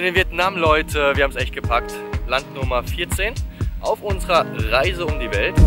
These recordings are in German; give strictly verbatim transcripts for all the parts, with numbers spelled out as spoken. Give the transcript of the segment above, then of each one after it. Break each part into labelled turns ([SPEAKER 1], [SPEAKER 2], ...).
[SPEAKER 1] sind in Vietnam, Leute. Wir haben es echt gepackt. Land Nummer vierzehn auf unserer Reise um die Welt.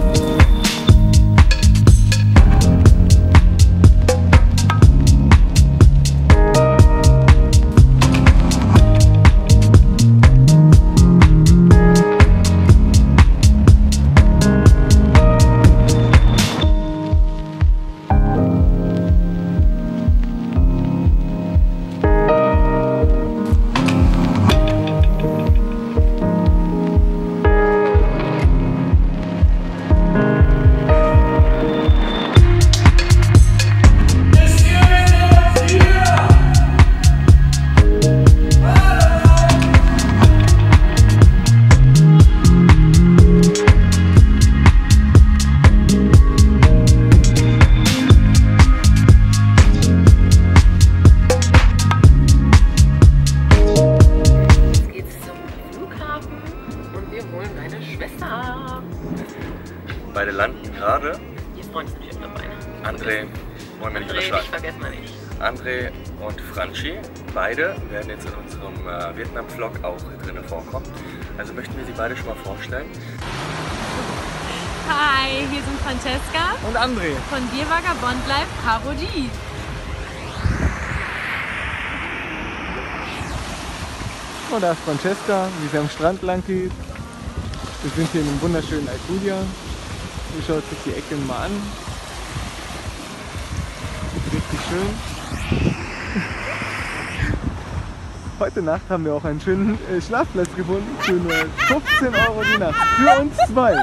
[SPEAKER 1] Beide landen gerade.
[SPEAKER 2] Ihr Freund ist natürlich auch dabei, ne?
[SPEAKER 1] André, wollen wir nicht unterschlagen.
[SPEAKER 2] Vergessen wir nicht.
[SPEAKER 1] André und Franchi, beide werden jetzt in unserem äh, Vietnam-Vlog auch drinnen vorkommen. Also möchten wir sie beide schon mal vorstellen.
[SPEAKER 3] Hi, hier sind Francesca
[SPEAKER 4] und André
[SPEAKER 3] von Dear Vagabond Life Parodie.
[SPEAKER 4] Oh, da ist Francesca, wie sie am Strand lang geht. Wir sind hier in einem wunderschönen Alcudia. Ihr schaut sich die Ecke mal an. Richtig schön. Heute Nacht haben wir auch einen schönen äh, Schlafplatz gefunden für nur fünfzehn Euro die Nacht. Für uns zwei.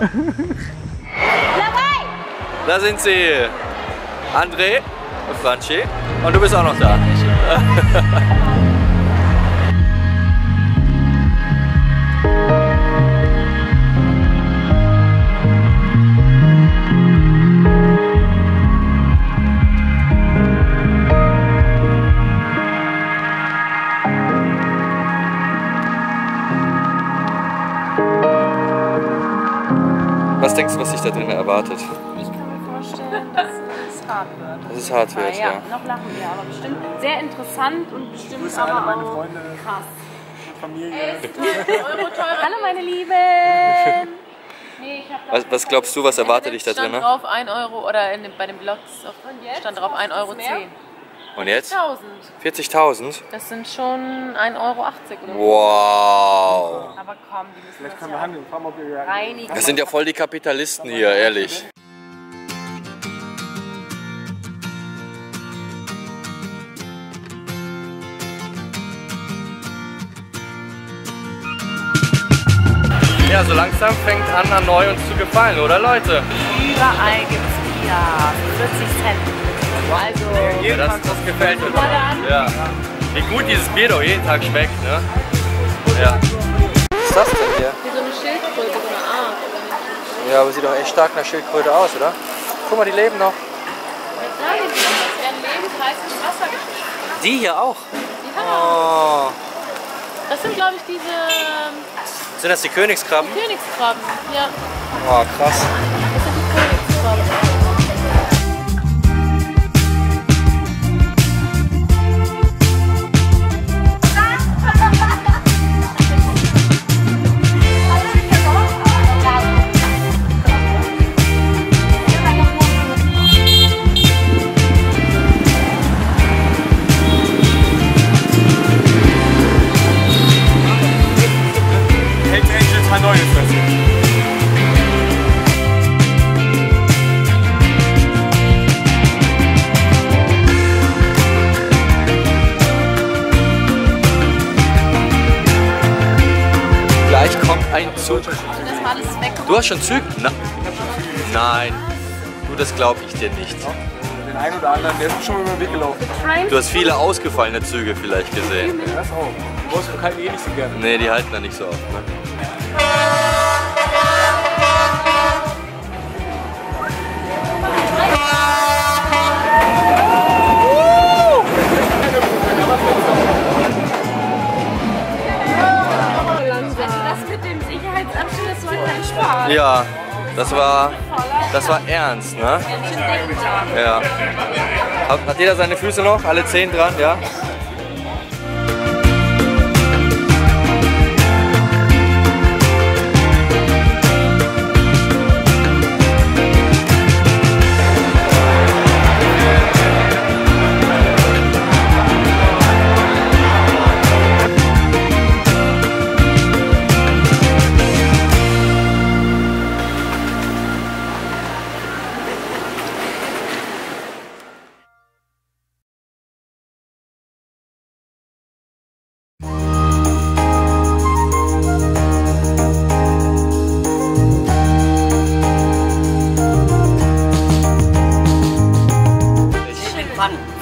[SPEAKER 1] Da sind sie. André und Franchi. Und du bist auch noch da. Was denkst du, was sich da drin erwartet?
[SPEAKER 3] Ich kann mir vorstellen, dass es hart wird.
[SPEAKER 1] Dass es hart wird,
[SPEAKER 3] ah, ja.
[SPEAKER 1] ja.
[SPEAKER 3] Noch lachen wir, aber bestimmt sehr interessant und bestimmt
[SPEAKER 4] Grüße
[SPEAKER 3] aber
[SPEAKER 4] alle meine
[SPEAKER 3] auch
[SPEAKER 4] Freunde,
[SPEAKER 3] krass.
[SPEAKER 4] Familie.
[SPEAKER 3] Euro teuer. Hallo meine Lieben! Nee, ich hab
[SPEAKER 1] Was, was glaubst du, was erwartet dich da drin?
[SPEAKER 2] Stand drauf ein Euro oder in dem, bei den Blogs stand drauf ein Euro zehn.
[SPEAKER 1] Und jetzt?
[SPEAKER 2] tausend.
[SPEAKER 1] vierzigtausend?
[SPEAKER 2] Das sind schon ein Euro achtzig oder so.
[SPEAKER 1] Wow!
[SPEAKER 3] Aber komm, die müssen
[SPEAKER 4] Vielleicht
[SPEAKER 3] das
[SPEAKER 4] können wir
[SPEAKER 3] ja
[SPEAKER 4] handeln. Fragen, ob wir
[SPEAKER 3] reinigen.
[SPEAKER 1] Das sind ja voll die Kapitalisten hier, ehrlich. Ja, so langsam fängt an, an neu uns zu gefallen, oder Leute?
[SPEAKER 3] Überall gibt's Bier. vierzig Cent. Also,
[SPEAKER 1] Ja, das, das gefällt mir.
[SPEAKER 3] dann.
[SPEAKER 1] Ja. Wie gut dieses Bier doch jeden Tag schmeckt, ne? Ja. Was ist das denn hier?
[SPEAKER 2] Wie so eine Schildkröte, so eine Art.
[SPEAKER 1] Ja, aber sieht doch echt stark nach Schildkröte aus, oder? Guck mal, die leben noch.
[SPEAKER 2] Ja, die werden lebensheiß ins Wasser geschickt.
[SPEAKER 1] Die hier auch?
[SPEAKER 2] Ja.
[SPEAKER 1] Oh.
[SPEAKER 2] Das sind, glaube ich, diese ähm,
[SPEAKER 1] Sind das die Königskrabben?
[SPEAKER 2] Königskrabben. Ja,
[SPEAKER 1] Oh, krass.
[SPEAKER 2] das sind die Königskrabben.
[SPEAKER 1] Gleich kommt ein Zug.
[SPEAKER 2] Das war alles weg.
[SPEAKER 1] Du hast schon Zug? Na, nein. Du, das glaube ich dir nicht.
[SPEAKER 4] Den einen oder anderen, der ist schon mal über den Weg gelaufen.
[SPEAKER 1] Du hast viele ausgefallene Züge vielleicht gesehen.
[SPEAKER 4] Das auch. Du brauchst keinen eh nicht so gerne.
[SPEAKER 1] Nee, die halten da nicht so oft. Ne? Ja, das war, das war ernst, ne? Ja. Hat, hat jeder seine Füße noch? Alle zehn dran, ja?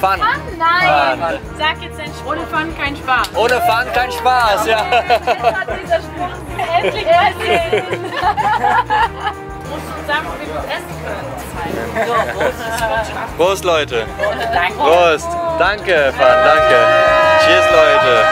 [SPEAKER 5] Fun.
[SPEAKER 2] Nein!
[SPEAKER 5] Fun.
[SPEAKER 2] Sag jetzt den Spruch. Ohne Fun kein Spaß.
[SPEAKER 5] Ohne Fun kein Spaß, ja.
[SPEAKER 2] Jetzt hat dieser Spruch endlich mal Sinn. Du musst uns sagen, ob wir gut essen können. So,
[SPEAKER 5] Prost, Leute.
[SPEAKER 2] Danke.
[SPEAKER 5] Prost. Danke, Fun, danke. Cheers, Leute.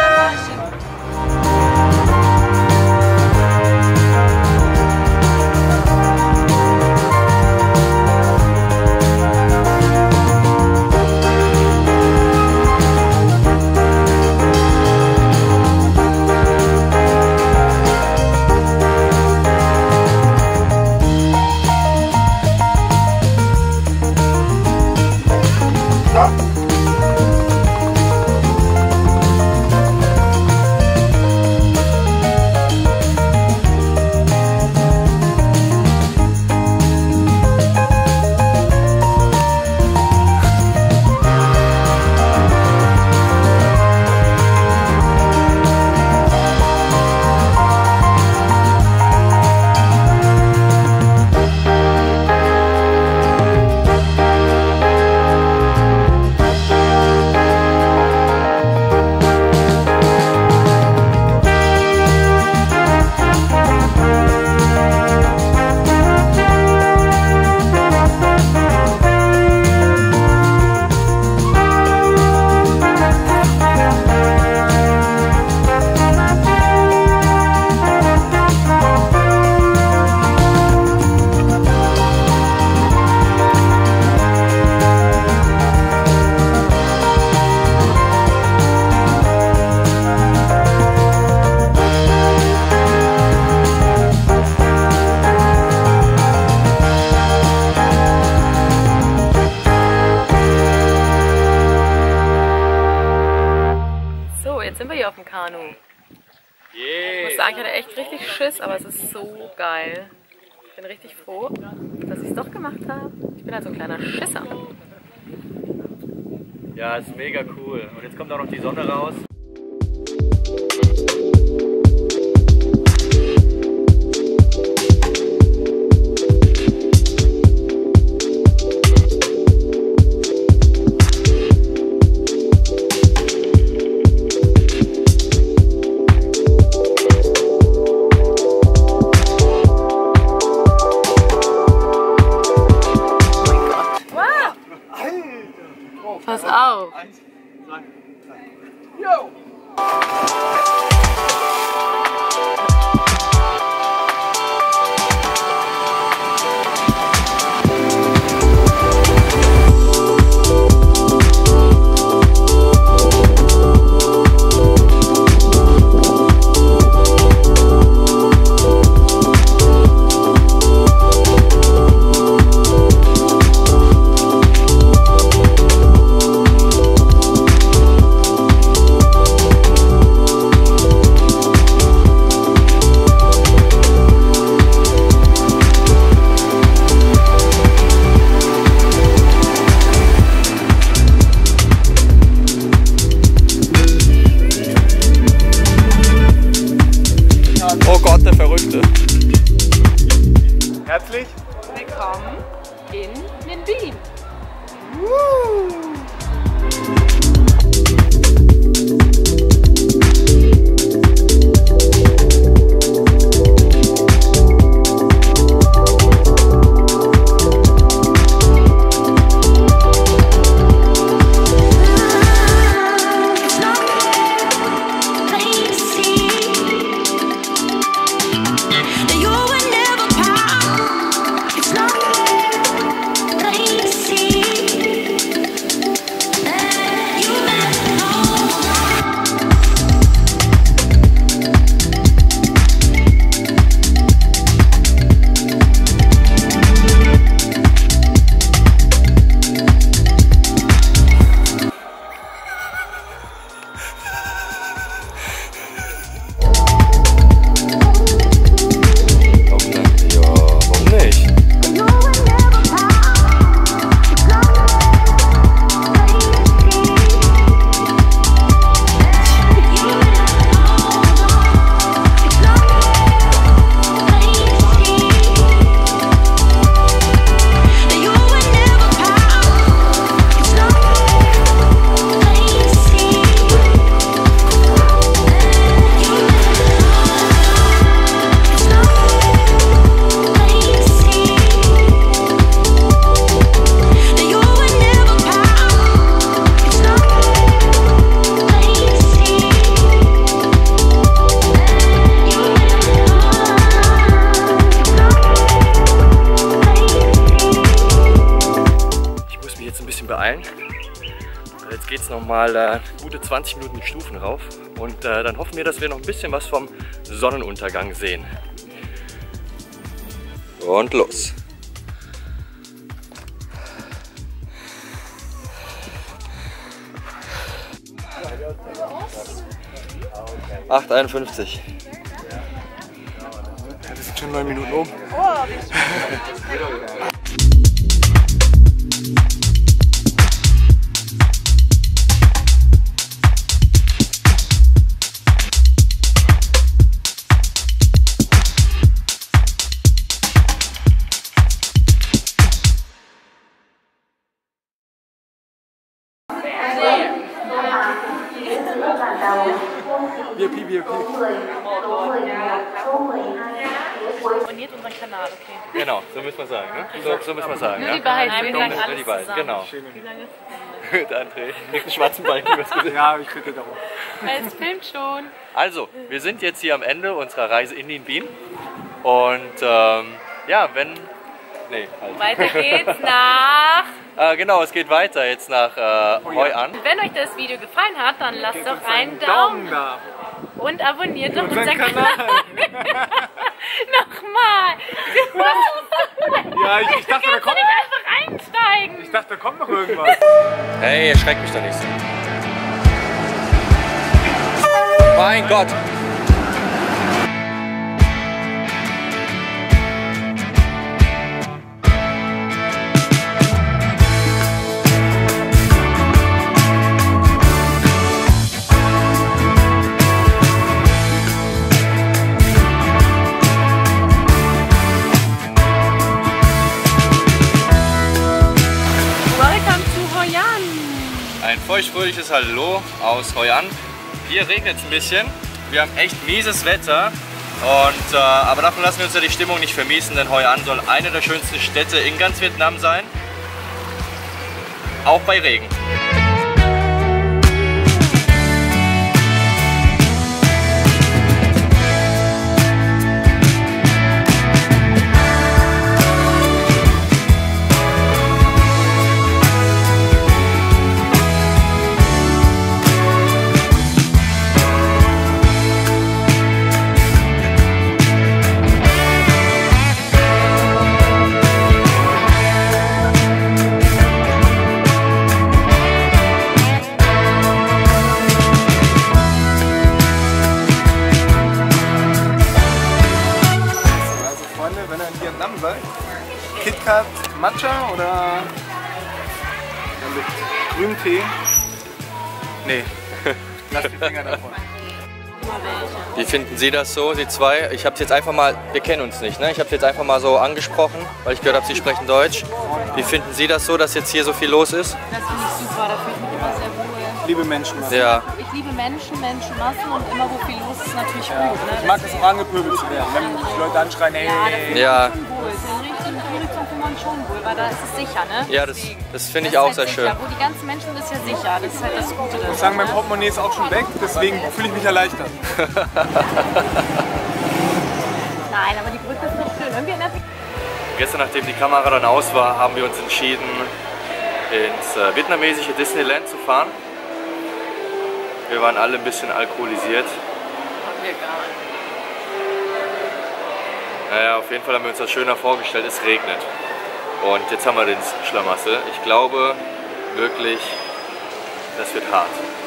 [SPEAKER 3] Auf dem Kanu. Ich muss sagen, ich hatte echt richtig Schiss, aber es ist so geil. Ich bin richtig froh, dass ich es doch gemacht habe. Ich bin halt so ein kleiner Schisser.
[SPEAKER 5] Ja, ist mega cool. Und jetzt kommt auch noch die Sonne raus.
[SPEAKER 3] Pass auf!
[SPEAKER 4] Eins, zwei, drei. Yo!
[SPEAKER 5] Oh Gott, der Verrückte.
[SPEAKER 4] Herzlich
[SPEAKER 3] Willkommen in Minbin.
[SPEAKER 6] You were never proud. It's not easy.
[SPEAKER 1] geht es nochmal äh, gute zwanzig Minuten die Stufen rauf. Und äh, dann hoffen wir, dass wir noch ein bisschen was vom Sonnenuntergang sehen. Und los! acht einundfünfzig.
[SPEAKER 4] Das sind schon neun Minuten oben. V I P, V I P.
[SPEAKER 2] Abonniert unseren Kanal, okay.
[SPEAKER 1] Genau, so müssen wir sagen, ne? So, so müssen wir sagen.
[SPEAKER 2] Nur
[SPEAKER 1] Ja?
[SPEAKER 2] die beiden, wir
[SPEAKER 1] Nur
[SPEAKER 2] sagen
[SPEAKER 1] die
[SPEAKER 2] alles
[SPEAKER 1] beiden,
[SPEAKER 2] zusammen.
[SPEAKER 1] genau.
[SPEAKER 2] Wie lange?
[SPEAKER 1] Der André kriegt einen schwarzen Balken übers Gesicht.
[SPEAKER 4] Ja, ich bitte darum.
[SPEAKER 2] Es filmt schon.
[SPEAKER 1] Also, wir sind jetzt hier am Ende unserer Reise in den Wien. Und ähm, ja, wenn... Nee, halt.
[SPEAKER 2] Weiter geht's nach...
[SPEAKER 1] Äh, genau, es geht weiter jetzt nach äh, Hoi An.
[SPEAKER 2] Wenn euch das Video gefallen hat, dann lasst
[SPEAKER 4] Gebt
[SPEAKER 2] doch
[SPEAKER 4] uns
[SPEAKER 2] einen
[SPEAKER 4] Daumen
[SPEAKER 2] Daumen
[SPEAKER 4] da.
[SPEAKER 2] und abonniert doch
[SPEAKER 4] Unseren
[SPEAKER 2] unseren
[SPEAKER 4] Kanal.
[SPEAKER 2] Kanal. Nochmal.
[SPEAKER 4] Ja, ich, ich dachte, da
[SPEAKER 2] Kannst du
[SPEAKER 4] kommt,
[SPEAKER 2] nicht einfach einsteigen?
[SPEAKER 4] ich dachte, da kommt noch irgendwas.
[SPEAKER 1] Hey, erschreckt mich doch nicht so. Mein Gott! Ein feuchtfröhliches Hallo aus Hoi An. Hier regnet es ein bisschen. Wir haben echt mieses Wetter. Und, äh, aber davon lassen wir uns ja die Stimmung nicht vermiesen, denn Hoi An soll eine der schönsten Städte in ganz Vietnam sein. Auch bei Regen.
[SPEAKER 4] KitKat Matcha oder mit grünem Tee? Nee, lass die Finger davon.
[SPEAKER 1] Wie finden Sie das so, Sie zwei? Ich habe es jetzt einfach mal, wir kennen uns nicht, ne? Ich habe es jetzt einfach mal so angesprochen, weil ich gehört habe, Sie sprechen Deutsch. Wie finden Sie das so, dass jetzt hier so viel los ist?
[SPEAKER 2] Das finde ich super, da fühle ich mich immer sehr wohl.
[SPEAKER 4] Liebe Menschenmassen.
[SPEAKER 1] Ja.
[SPEAKER 2] Ich liebe Menschen, Menschenmassen und immer wo viel los ist, ist natürlich
[SPEAKER 4] Ja.
[SPEAKER 2] gut. Ne?
[SPEAKER 4] Ich mag es auch angepöbelt zu werden, wenn die Leute anschreien, hey,
[SPEAKER 2] Ja, da fühlt
[SPEAKER 1] Ja.
[SPEAKER 2] man schon wohl. In den richtigen Tourismus fühlt man schon wohl, weil da ist es sicher, ne?
[SPEAKER 1] Ja, das,
[SPEAKER 2] Deswegen.
[SPEAKER 1] das finde ich
[SPEAKER 2] Das ist
[SPEAKER 1] auch
[SPEAKER 2] halt
[SPEAKER 1] sehr
[SPEAKER 2] sicher.
[SPEAKER 1] schön.
[SPEAKER 2] Wo die ganzen Menschen sind, ist ja sicher. Das ist halt das Gute daran.
[SPEAKER 4] ich sagen, mein
[SPEAKER 2] ne?
[SPEAKER 4] Portemonnaie ist auch schon weg, deswegen fühle ich mich erleichtert.
[SPEAKER 2] Nein, aber die Brücke ist noch schön. Irgendwie erinnert mich.
[SPEAKER 1] Gestern, nachdem die Kamera dann aus war, haben wir uns entschieden, ins äh, vietnamesische Disneyland zu fahren. Wir waren alle ein bisschen alkoholisiert. Naja, auf jeden Fall haben wir uns das schöner vorgestellt, es regnet. Und jetzt haben wir den Schlamassel. Ich glaube wirklich, das wird hart.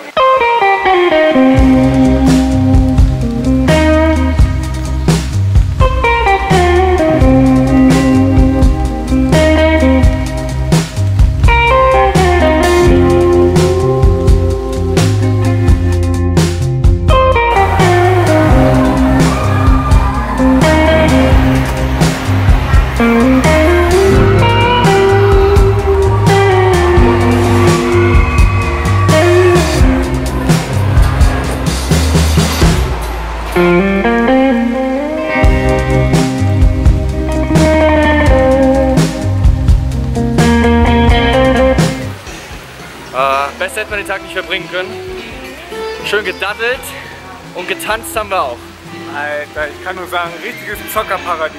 [SPEAKER 1] Besser hätten wir den Tag nicht verbringen können. Schön gedaddelt und getanzt haben wir auch.
[SPEAKER 4] Alter, ich kann nur sagen, richtiges Zockerparadies.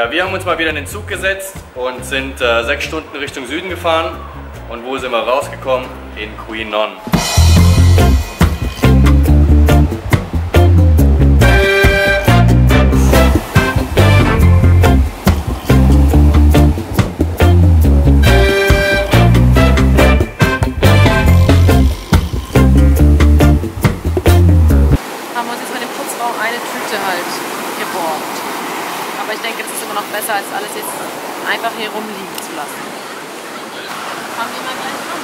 [SPEAKER 1] Ja, wir haben uns mal wieder in den Zug gesetzt und sind äh, sechs Stunden Richtung Süden gefahren. Und wo sind wir rausgekommen? In Quy Nhon.
[SPEAKER 3] Aber ich denke, das ist immer noch besser, als alles jetzt einfach hier rumliegen zu lassen. Haben die mal gleich an,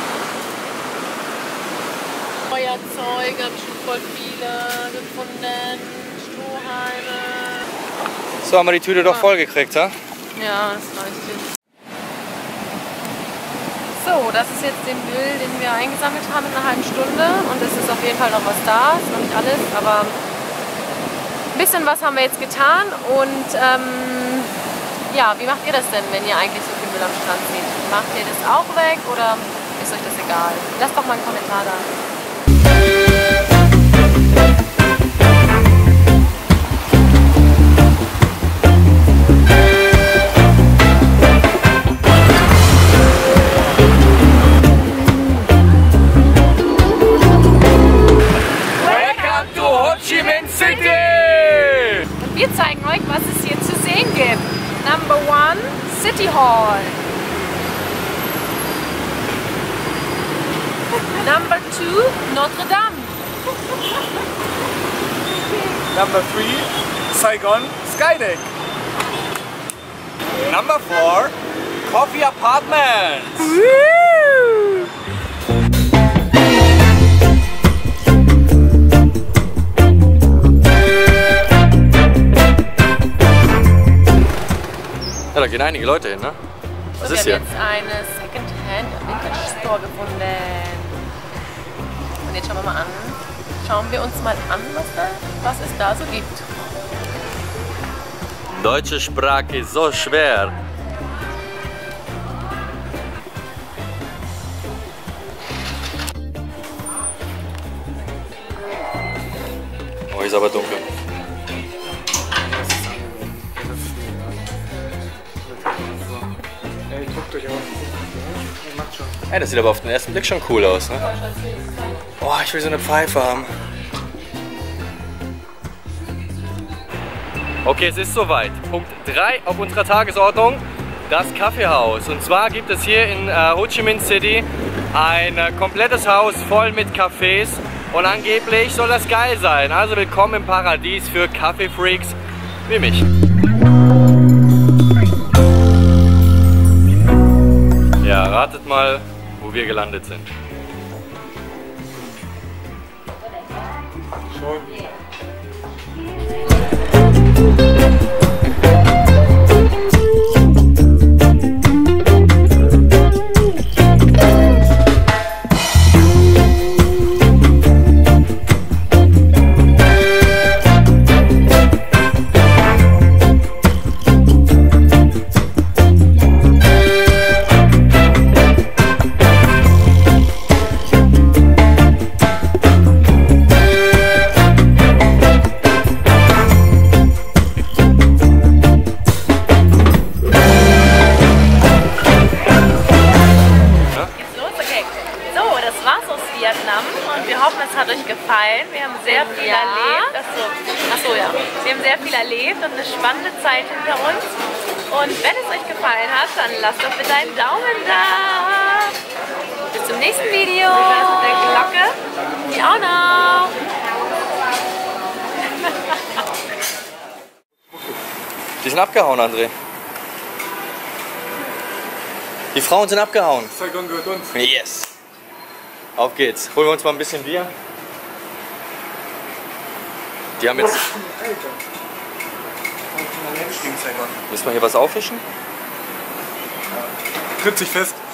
[SPEAKER 3] ne? Feuerzeuge habe ich schon voll viele gefunden. Strohhalme.
[SPEAKER 1] So, haben wir die Tüte doch voll gekriegt, ha?
[SPEAKER 3] Ja, das reicht jetzt. So, das ist jetzt den Müll, den wir eingesammelt haben in einer halben Stunde. Und es ist auf jeden Fall noch was da. Ist noch nicht alles, aber ein bisschen was haben wir jetzt getan. Und ähm, ja, wie macht ihr das denn, wenn ihr eigentlich so viel Müll am Strand seht? Macht ihr das auch weg oder ist euch das egal? Lasst doch mal einen Kommentar da.
[SPEAKER 1] Welcome to Ho Chi Minh City!
[SPEAKER 3] Und wir zeigen euch, was es hier zu sehen gibt. Number one, City Hall. Number two, Notre Dame.
[SPEAKER 4] Number three, Saigon Skydeck.
[SPEAKER 1] Number four, Coffee Apartments. Ja, da gehen einige Leute hin, ne? Was
[SPEAKER 3] Und
[SPEAKER 1] ist
[SPEAKER 3] wir
[SPEAKER 1] hier?
[SPEAKER 3] haben jetzt eine Secondhand Vintage Store gefunden. Und jetzt schauen wir mal an. Schauen wir uns mal an, was, da, was es da so gibt.
[SPEAKER 1] Deutsche Sprache ist so schwer. Oh, ist aber dunkel.
[SPEAKER 4] Ey, guckt euch aus. Macht schon.
[SPEAKER 1] Ey, das sieht aber auf den ersten Blick schon cool aus, ne? Oh, ich will so eine Pfeife haben. Okay, es ist soweit. Punkt drei auf unserer Tagesordnung, das Kaffeehaus. Und zwar gibt es hier in äh, Ho Chi Minh City ein äh, komplettes Haus voll mit Cafés. Und angeblich soll das geil sein. Also willkommen im Paradies für Kaffeefreaks wie mich. Ja, ratet mal, wo wir gelandet sind.
[SPEAKER 4] Schon.
[SPEAKER 3] Hat euch gefallen. Wir haben sehr viel ja. erlebt. Achso, Achso, ja. Wir haben sehr viel erlebt und eine spannende Zeit hinter uns. Und wenn es euch gefallen hat, dann lasst doch bitte einen Daumen da. Bis zum nächsten Video. Mit der Glocke. Die auch noch.
[SPEAKER 1] Die sind abgehauen, André. Die Frauen sind abgehauen.
[SPEAKER 4] Saigon gehört uns.
[SPEAKER 1] Yes. Auf geht's. Holen wir uns mal ein bisschen Bier. Die haben jetzt...
[SPEAKER 4] Alter.
[SPEAKER 1] Müssen wir hier was auffischen?
[SPEAKER 4] Tritt sich fest.